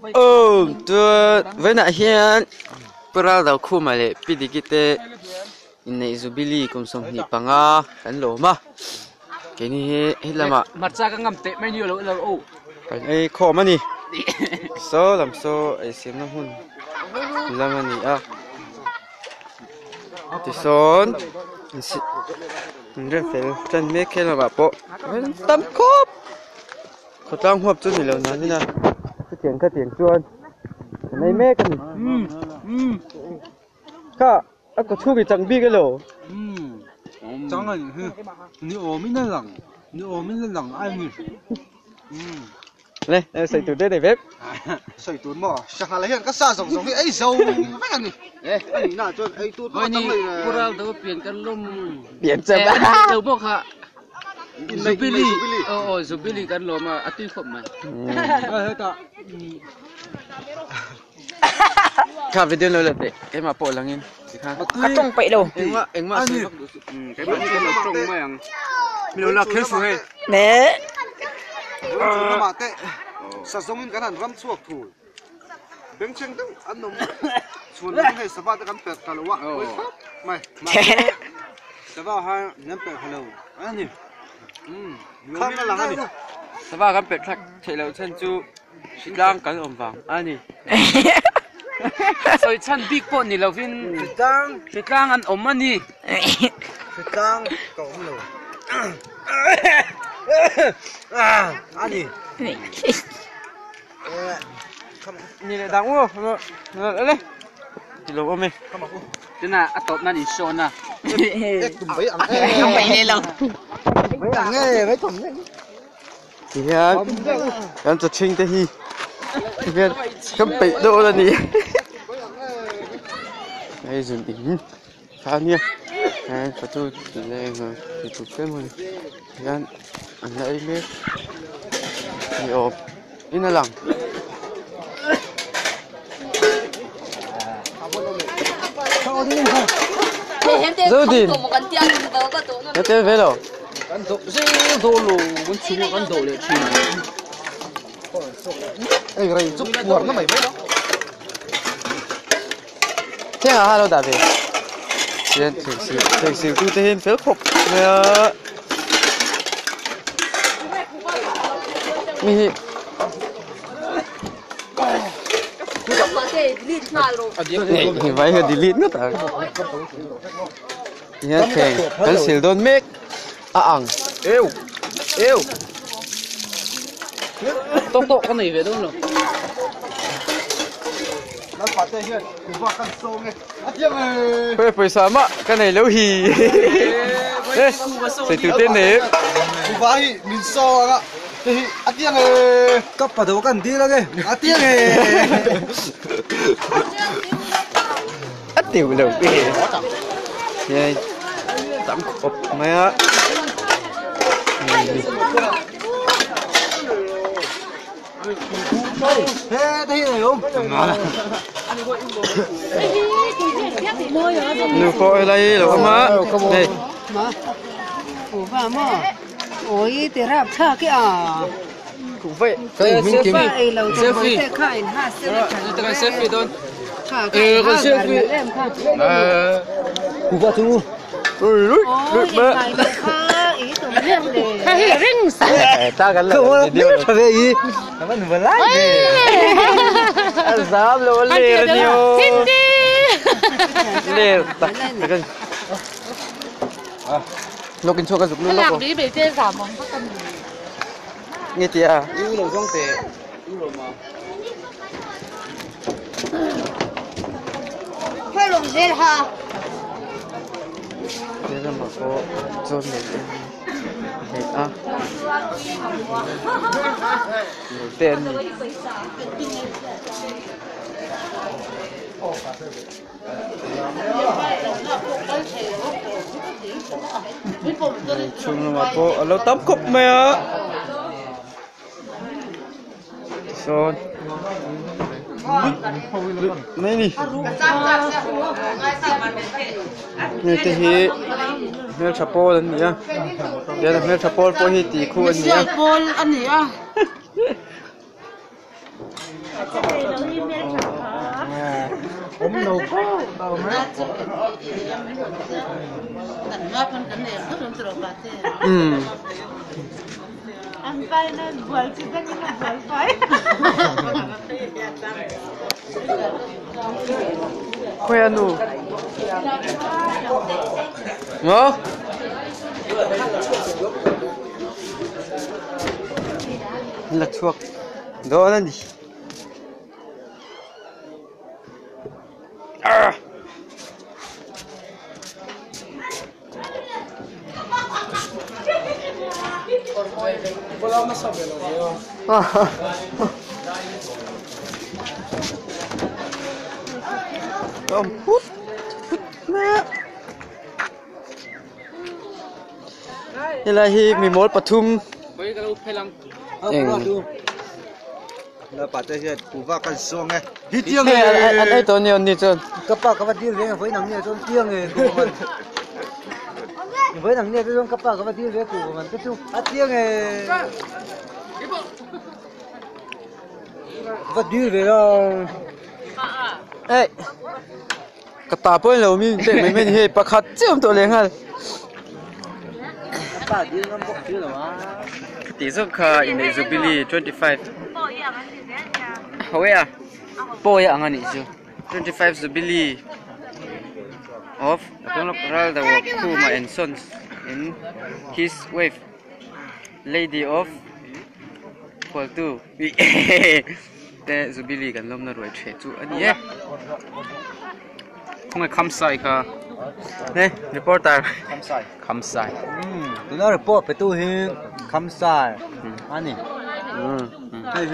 tua với nãy hiện bữa đầu khu mà lệ pidi kite in này zubili cùng song hi panga kan lo ma cái này hết là mà mặt ra các ngầm tệ mấy nhiều là ô cái này khó mà nè số làm số ấy xem nó hun làm mà nè à thì son rất phải chân mấy cái là bà bộ tâm khốp có tăng hộp chút nhiều nữa như nào cái tiếng chuồn cái này mấy cái cả có chú bị chẳng bị cái lỗ chẳng là nếu ôm mình lằng ai nhỉ này em xây tủ đây để bếp xây tủ mà sao lại hiện các xa rộng rộng ấy dầu mấy anh nhỉ anh nào cho ấy tủ coi như cô ra đâu biển căn lông biển chậm đâu bốc hả Zubili căn lông mà ati không mà cả video lâu lắm đấy cái mà bỏ lăng in cắt trong bậy đâu anh mà cái bạn cái nó trông mày ăn mình là khép phù hệ nè mà tệ sa giống in cái thằng rắm suộc thủ bên trên đó anh nông chuồn lên hay sapa cái pet cả lúa mày sapa hai nhắm pet hello anh nhỉ không là anh nhỉ sapa cái pet khác chạy lâu chân chú đang cái ôm vàng anh nhỉ rồi chân big pot này là viên Việt Nam ăn ốm anh đi Việt Nam cậu không lừa anh nhỉ nhìn lại đáng không lên thì lâu ôm mình thế nào ăn tốt nan show na tụm bấy ăn không bậy này đâu bấy ăn nghe mấy tụm thì anh cho chinh thế hi viên không bị đâu là nhỉ đây dùng đỉnh khá nhiều anh phải tôi lên rồi thì chụp cái mồi anh lấy biết thì ốp in là lằng rồi đi cái tên về đâu ăn tốt dễ đồ lù muốn chung ăn đồ để chung ấy rồi giúp buồn nó mày mấy đó thế à hello David hiện thực sự tôi thấy phết khóc nè mi thì vậy là delete nữa ta hiện thành hắn sẽ don't make ăn yêu tốt cái này về đâu rồi nó phát đây nhá đừng vào căn sông này tiếng ơi phải sao mà cái này lâu hì đấy sẽ tự tin đấy đừng vào hi mình so ạ thì tiếng ơi cấp vào đầu căn tí đó kì tiếng ơi tiểu lâu kì vậy tắm cột mày á thế này không nụ coi đây là không á đây ủa và mà ôi thì rap cha cái à cũng vậy cái mình kiếm vậy lâu thì mới sẽ khai ha sẽ cái selfie thôi cái selfie em khai cũng vào chung ôi ôi ý tụi em để hay rinh sao ta gần là điều là về gì nó vừa lái giá luôn lê nhiều lê ta cái lúc kinh cho cái dục luôn làm đi bị chơi giảm không có cần nghe tia yêu lâu trong tệ yêu lâu mà phải lồng dê ha thế là mà có zone này này à đầu tiên chung mà có lâu tắm cốc mày á zone mấy đi như thế hi mel chapol anh nhá đây là mel chapol po hi ti khu anh nhá bol anh nhỉ ผมหนูเบาไหม Ang tayo na buwal sila na buwal pa. Kuya nu. Mo? Là chuộc. Đó là gì? Ông hút mẹนี่แหละที่มีมดปทุม Bagi kalau pelang. แล้วปัจจัยกูว่ากันส่งไงฮิตเที่เที่ยยงงไอ้ตัวนี้นี่จน cấp ba cấp ba tiêu về với nằng này trong tiêu này của mình với nằng này trong cấp ba tiêu về của mình cái chung tiêu này cấp tiêu về rồi เอ้ยกระตาเปิ้ลเรามีเด็กไม่เห็นปลาคัดเจ้าตัวเล็กฮะ cấp ba tiêu nó bốc tiêu rồi mà ตีสุดค่ะอินเดซูบิลี25เอาไว้อะโป้ยอังอันนี้จู25 Zubili of Ronald Kuma and Sons in his wife Lady of Kualtu แต่ Zubili กันล้มน่ารวยเฉยจูอันนี้ Kung ay kamsay ka. เนี่ยรีพอร์เตอร์ Kamsay. tụi nó report về tu hiền khăm sai anh này